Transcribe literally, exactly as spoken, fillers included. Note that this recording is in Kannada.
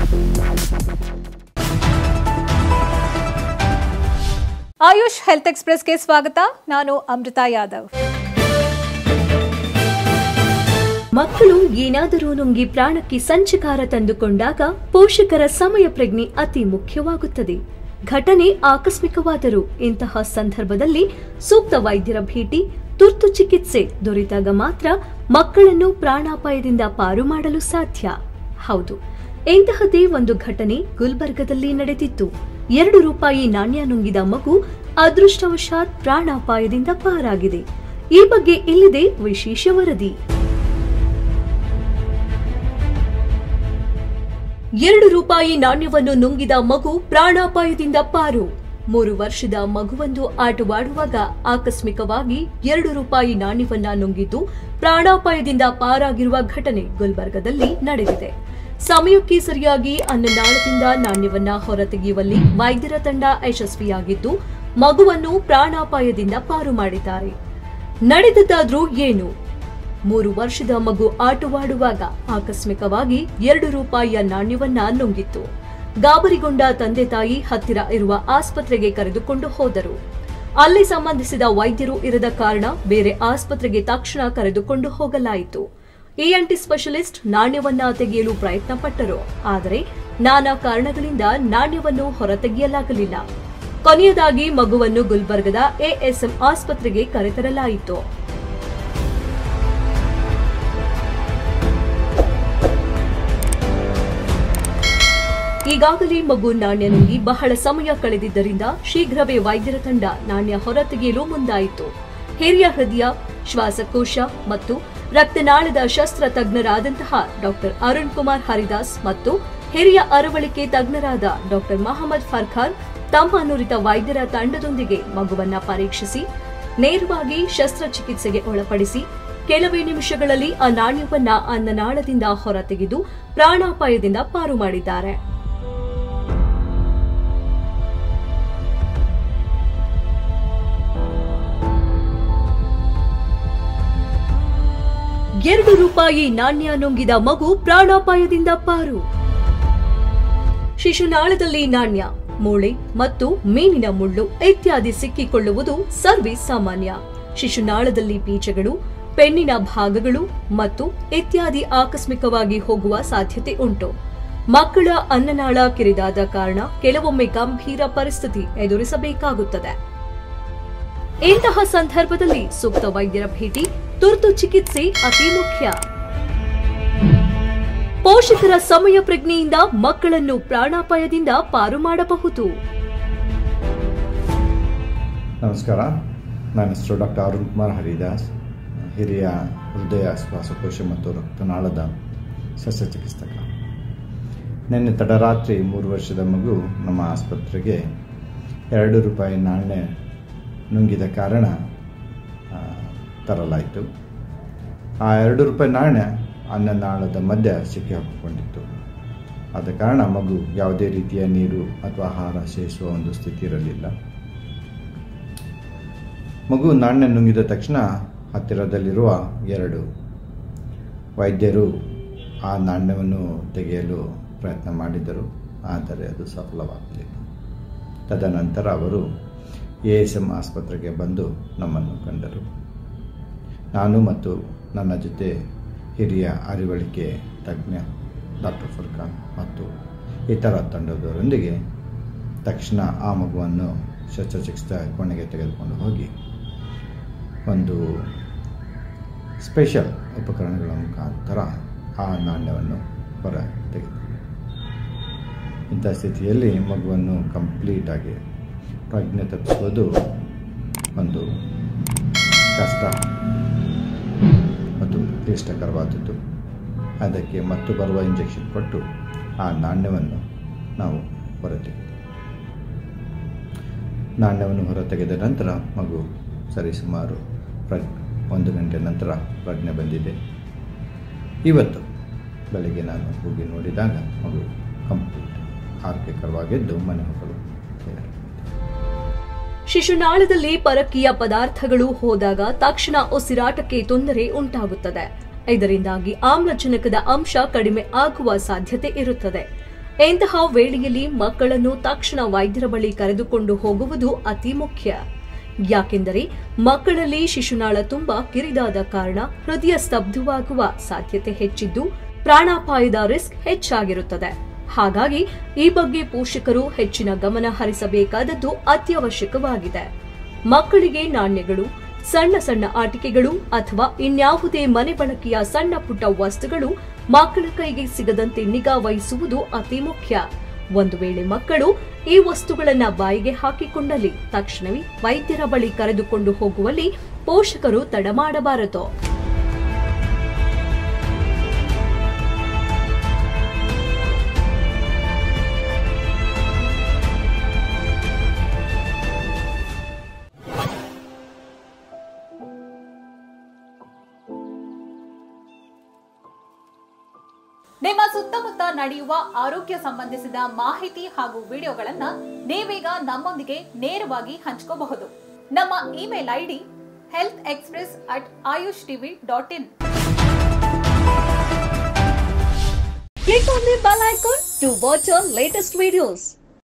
ಆಯುಷ್ ಹೆಲ್ತ್ ಎಕ್ಸ್‌ಪ್ರೆಸ್‌ಗೆ ಸ್ವಾಗತ. ನಾನು ಅಮೃತಾ ಯಾದವ್. ಮಕ್ಕಳು ಏನಾದರೂ ನುಂಗಿ ಪ್ರಾಣಕ್ಕೆ ಸಂಚಕಾರ ತಂದುಕೊಂಡಾಗ ಪೋಷಕರ ಸಮಯ ಪ್ರಜ್ಞೆ ಅತಿ ಮುಖ್ಯವಾಗುತ್ತದೆ. ಘಟನೆ ಆಕಸ್ಮಿಕವಾದರೂ ಇಂತಹ ಸಂದರ್ಭದಲ್ಲಿ ಸೂಕ್ತ ವೈದ್ಯರ ಭೇಟಿ, ತುರ್ತು ಚಿಕಿತ್ಸೆ ದೊರೆತಾಗ ಮಾತ್ರ ಮಕ್ಕಳನ್ನು ಪ್ರಾಣಾಪಾಯದಿಂದ ಪಾರು ಮಾಡಲು ಸಾಧ್ಯ. ಹೌದು, ಇಂತಹದೇ ಒಂದು ಘಟನೆ ಗುಲ್ಬರ್ಗದಲ್ಲಿ ನಡೆದಿತ್ತು. ಎರಡು ರೂಪಾಯಿ ನಾಣ್ಯ ನುಂಗಿದ ಮಗು ಅದೃಷ್ಟವಶಾತ್ ಪ್ರಾಣಾಪಾಯದಿಂದ ಪಾರಾಗಿದೆ. ಈ ಬಗ್ಗೆ ಇಲ್ಲಿದೆ ವಿಶೇಷ ವರದಿ. ಎರಡು ರೂಪಾಯಿ ನಾಣ್ಯವನ್ನು ನುಂಗಿದ ಮಗು ಪ್ರಾಣಾಪಾಯದಿಂದ ಪಾರು. ಮೂರು ವರ್ಷದ ಮಗುವೊಂದು ಆಟವಾಡುವಾಗ ಆಕಸ್ಮಿಕವಾಗಿ ಎರಡು ರೂಪಾಯಿ ನಾಣ್ಯವನ್ನ ನುಂಗಿದ್ದು ಪ್ರಾಣಾಪಾಯದಿಂದ ಪಾರಾಗಿರುವ ಘಟನೆ ಗುಲ್ಬರ್ಗದಲ್ಲಿ ನಡೆದಿದೆ. ಸಮಯಕ್ಕೆ ಸರಿಯಾಗಿ ಅನ್ನನಾಳದಿಂದ ನಾಣ್ಯವನ್ನ ಹೊರತೆಗೆಯುವಲ್ಲಿ ವೈದ್ಯರ ತಂಡ ಯಶಸ್ವಿಯಾಗಿದ್ದು ಮಗುವನ್ನು ಪ್ರಾಣಾಪಾಯದಿಂದ ಪಾರು ಮಾಡಿದ್ದಾರೆ. ನಡೆದದ್ದಾದ್ರೂ ಏನು? ಮೂರು ವರ್ಷದ ಮಗು ಆಟವಾಡುವಾಗ ಆಕಸ್ಮಿಕವಾಗಿ ಎರಡು ರೂಪಾಯಿಯ ನಾಣ್ಯವನ್ನ ನುಂಗಿತ್ತು. ಗಾಬರಿಗೊಂಡ ತಂದೆ ತಾಯಿ ಹತ್ತಿರ ಇರುವ ಆಸ್ಪತ್ರೆಗೆ ಕರೆದುಕೊಂಡು ಹೋದರು. ಅಲ್ಲಿ ಸಂಬಂಧಿಸಿದ ವೈದ್ಯರು ಇರದ ಕಾರಣ ಬೇರೆ ಆಸ್ಪತ್ರೆಗೆ ತಕ್ಷಣ ಕರೆದುಕೊಂಡು ಹೋಗಲಾಯಿತು. ಇಎನ್ಟಿ ಸ್ಪೆಷಲಿಸ್ಟ್ ನಾಣ್ಯವನ್ನ ತೆಗೆಯಲು ಪ್ರಯತ್ನ ಪಟ್ಟರು. ಆದರೆ ನಾನಾ ಕಾರಣಗಳಿಂದ ನಾಣ್ಯವನ್ನು ಹೊರತೆಗೆಯಲಾಗಲಿಲ್ಲ. ಕೊನೆಯದಾಗಿ ಮಗುವನ್ನು ಗುಲ್ಬರ್ಗದ ಎಎಸ್ಎಂ ಆಸ್ಪತ್ರೆಗೆ ಕರೆತರಲಾಯಿತು. ಈಗಾಗಲೇ ಮಗು ನಾಣ್ಯ ನುಂಗಿ ಬಹಳ ಸಮಯ ಕಳೆದಿದ್ದರಿಂದ ಶೀಘ್ರವೇ ವೈದ್ಯರ ತಂಡ ನಾಣ್ಯ ಹೊರತೆಗೆಯಲು ಮುಂದಾಯಿತು. ಹಿರಿಯ ಹೃದಯ, ಶ್ವಾಸಕೋಶ ಮತ್ತು ರಕ್ತನಾಳದ ಶಸ್ತ್ರ ತಜ್ಞರಾದಂತಹ ಡಾಕ್ಟರ್ ಅರುಣ್ ಕುಮಾರ್ ಹರಿದಾಸ್ ಮತ್ತು ಹಿರಿಯ ಅರವಳಿಕೆ ತಜ್ಞರಾದ ಡಾಕ್ಟರ್ ಮಹಮ್ಮದ್ ಫರ್ಖಾನ್ ತಮ್ಮ ನುರಿತ ವೈದ್ಯರ ತಂಡದೊಂದಿಗೆ ಮಗುವನ್ನ ಪರೀಕ್ಷಿಸಿ ನೇರವಾಗಿ ಶಸ್ತ್ರಚಿಕಿತ್ಸೆಗೆ ಒಳಪಡಿಸಿ ಕೆಲವೇ ನಿಮಿಷಗಳಲ್ಲಿ ಆ ನಾಣ್ಯವನ್ನ ಅನ್ನನಾಳದಿಂದ ಹೊರತೆಗೆದು ಪ್ರಾಣಾಪಾಯದಿಂದ ಪಾರು ಮಾಡಿದ್ದಾರೆ. ಎರಡು ರೂಪಾಯಿ ನಾಣ್ಯ ನುಂಗಿದ ಮಗು ಪ್ರಾಣಾಪಾಯದಿಂದ ಪಾರು. ಶಿಶುನಾಳದಲ್ಲಿ ನಾಣ್ಯ, ಮೂಳೆ ಮತ್ತು ಮೀನಿನ ಮುಳ್ಳು ಇತ್ಯಾದಿ ಸಿಕ್ಕಿಕೊಳ್ಳುವುದು ಸರ್ವೇ ಸಾಮಾನ್ಯ. ಶಿಶುನಾಳದಲ್ಲಿ ಬೀಜಗಳು, ಪೆಣ್ಣಿನ ಭಾಗಗಳು ಮತ್ತು ಇತ್ಯಾದಿ ಆಕಸ್ಮಿಕವಾಗಿ ಹೋಗುವ ಸಾಧ್ಯತೆ ಉಂಟು. ಮಕ್ಕಳ ಅನ್ನನಾಳ ಕಿರಿದಾದ ಕಾರಣ ಕೆಲವೊಮ್ಮೆ ಗಂಭೀರ ಪರಿಸ್ಥಿತಿ ಎದುರಿಸಬೇಕಾಗುತ್ತದೆ. ಇಂತಹ ಸಂದರ್ಭದಲ್ಲಿ ಸೂಕ್ತ ವೈದ್ಯರ ಭೇಟಿ, ತುರ್ತು ಚಿಕಿತ್ಸೆ ಅತಿ ಮುಖ್ಯ. ಪೋಷಕರ ಸಮಯ ಪ್ರಜ್ಞೆಯಿಂದ ಮಕ್ಕಳನ್ನು ಪ್ರಾಣಾಪಾಯದಿಂದ ಪಾರು ಮಾಡಬಹುದು. ನಮಸ್ಕಾರ, ನನ್ನ ಹೆಸರು ಡಾಕ್ಟರ್ ಅರುಣ್ ಕುಮಾರ್ ಹರಿದಾಸ್, ಹಿರಿಯ ಹೃದಯ, ಶ್ವಾಸಕೋಶ ಮತ್ತು ರಕ್ತನಾಳದ ಶಸ್ತ್ರಚಿಕಿತ್ಸಕ. ನಿನ್ನೆ ತಡರಾತ್ರಿ ಮೂರು ವರ್ಷದ ಮಗು ನಮ್ಮ ಆಸ್ಪತ್ರೆಗೆ ಎರಡು ರೂಪಾಯಿ ನಾಣ್ಯ ನುಂಗಿದ ಕಾರಣ ತರಲಾಯಿತು. ಆ ಎರಡು ರೂಪಾಯಿ ನಾಣ್ಯ ಅನ್ನನಾಳದ ಮಧ್ಯ ಸಿಕ್ಕಿ ಹಾಕಿಕೊಂಡಿತ್ತು. ಆದ ಕಾರಣ ಮಗು ಯಾವುದೇ ರೀತಿಯ ನೀರು ಅಥವಾ ಆಹಾರ ಸೇವಿಸುವ ಒಂದು ಸ್ಥಿತಿ ಇರಲಿಲ್ಲ. ಮಗು ನಾಣ್ಯ ನುಂಗಿದ ತಕ್ಷಣ ಹತ್ತಿರದಲ್ಲಿರುವ ಎರಡು ವೈದ್ಯರು ಆ ನಾಣ್ಯವನ್ನು ತೆಗೆಯಲು ಪ್ರಯತ್ನ ಮಾಡಿದರು. ಆದರೆ ಅದು ಸಫಲವಾಗಲಿಲ್ಲ. ತದನಂತರ ಅವರು ಎ ಎಸ್ ಎಂ ಆಸ್ಪತ್ರೆಗೆ ಬಂದು ನಮ್ಮನ್ನು ಕಂಡರು. ನಾನು ಮತ್ತು ನನ್ನ ಜೊತೆ ಹಿರಿಯ ಅರಿವಳಿಕೆ ತಜ್ಞ ಡಾಕ್ಟರ್ ಫರ್ಖಾನ್ ಮತ್ತು ಇತರ ತಂಡದವರೊಂದಿಗೆ ತಕ್ಷಣ ಆ ಮಗುವನ್ನು ಶಸ್ತ್ರಚಿಕಿತ್ಸಾ ಕೋಣೆಗೆ ತೆಗೆದುಕೊಂಡು ಹೋಗಿ ಒಂದು ಸ್ಪೆಷಲ್ ಉಪಕರಣಗಳ ಮುಖಾಂತರ ಆ ನಾಣ್ಯವನ್ನು ಹೊರ ತೆಗೆದು, ಇಂಥ ಸ್ಥಿತಿಯಲ್ಲಿ ಮಗುವನ್ನು ಕಂಪ್ಲೀಟಾಗಿ ಪ್ರಜ್ಞೆ ತಪ್ಪಿಸುವುದು ಒಂದು ಕಷ್ಟ ಮತ್ತು ಕ್ಲಿಷ್ಟಕರವಾದದ್ದು. ಅದಕ್ಕೆ ಮತ್ತು ಬರುವ ಇಂಜೆಕ್ಷನ್ ಕೊಟ್ಟು ಆ ನಾಣ್ಯವನ್ನು ನಾವು ಹೊರತೆಗೆದು ನಾಣ್ಯವನ್ನು ಹೊರತೆಗೆದ ನಂತರ ಮಗು ಸರಿಸುಮಾರು ಪ್ರಜ್ಞೆ ಒಂದು ಗಂಟೆ ನಂತರ ಪ್ರಜ್ಞೆ ಬಂದಿದೆ. ಇವತ್ತು ಬೆಳಗ್ಗೆ ನಾನು ಹೋಗಿ ನೋಡಿದಾಗ ಮಗು ಕಂಪ್ಲೀಟ್ ಆರೋಗ್ಯಕರವಾಗಿದ್ದು ಮನೆ ಹೋಗಲು ತಯಾರಿ. ಶಿಶುನಾಳದಲ್ಲಿ ಪರಕೀಯ ಪದಾರ್ಥಗಳು ಹೋದಾಗ ತಕ್ಷಣ ಉಸಿರಾಟಕ್ಕೆ ತೊಂದರೆ ಉಂಟಾಗುತ್ತದೆ. ಇದರಿಂದಾಗಿ ಆಮ್ಲಜನಕದ ಅಂಶ ಕಡಿಮೆ ಆಗುವ ಸಾಧ್ಯತೆ ಇರುತ್ತದೆ. ಇಂತಹ ವೇಳೆಯಲ್ಲಿ ಮಕ್ಕಳನ್ನು ತಕ್ಷಣ ವೈದ್ಯರ ಬಳಿ ಕರೆದುಕೊಂಡು ಹೋಗುವುದು ಅತಿ ಮುಖ್ಯ. ಯಾಕೆಂದರೆ ಮಕ್ಕಳಲ್ಲಿ ಶಿಶುನಾಳ ತುಂಬಾ ಕಿರಿದಾದ ಕಾರಣ ಹೃದಯ ಸ್ತಬ್ಧವಾಗುವ ಸಾಧ್ಯತೆ ಹೆಚ್ಚಿದ್ದು ಪ್ರಾಣಾಪಾಯದ ರಿಸ್ಕ್ ಹೆಚ್ಚಾಗಿರುತ್ತದೆ. ಹಾಗಾಗಿ ಈ ಬಗ್ಗೆ ಪೋಷಕರು ಹೆಚ್ಚಿನ ಗಮನ ಹರಿಸಬೇಕಾದದ್ದು ಅತ್ಯವಶ್ಯಕವಾಗಿದೆ. ಮಕ್ಕಳಿಗೆ ನಾಣ್ಯಗಳು, ಸಣ್ಣ ಸಣ್ಣ ಆಟಿಕೆಗಳು ಅಥವಾ ಇನ್ಯಾವುದೇ ಮನೆ ಬಳಕೆಯ ಸಣ್ಣ ಪುಟ್ಟ ವಸ್ತುಗಳು ಮಕ್ಕಳ ಕೈಗೆ ಸಿಗದಂತೆ ನಿಗಾ ವಹಿಸುವುದು ಅತಿ ಮುಖ್ಯ. ಒಂದು ವೇಳೆ ಮಕ್ಕಳು ಈ ವಸ್ತುಗಳನ್ನ ಬಾಯಿಗೆ ಹಾಕಿಕೊಂಡಲ್ಲಿ ತಕ್ಷಣವೇ ವೈದ್ಯರ ಬಳಿ ಕರೆದುಕೊಂಡು ಹೋಗುವಲ್ಲಿ ಪೋಷಕರು ತಡ ಮಾಡಬಾರದು. ನಿಮ್ಮ ಸುತ್ತಮುತ್ತ ನಡೆಯುವ ಆರೋಗ್ಯ ಸಂಬಂಧಿಸಿದ ಮಾಹಿತಿ ಹಾಗೂ ವಿಡಿಯೋಗಳನ್ನ ನೀವೀಗ ನಮ್ಮೊಂದಿಗೆ ನೇರವಾಗಿ ಹಂಚಿಕೊಳ್ಳಬಹುದು. ನಮ್ಮ email ID health express at Ayush TV dot in. Click on the bell icon to watch our latest videos.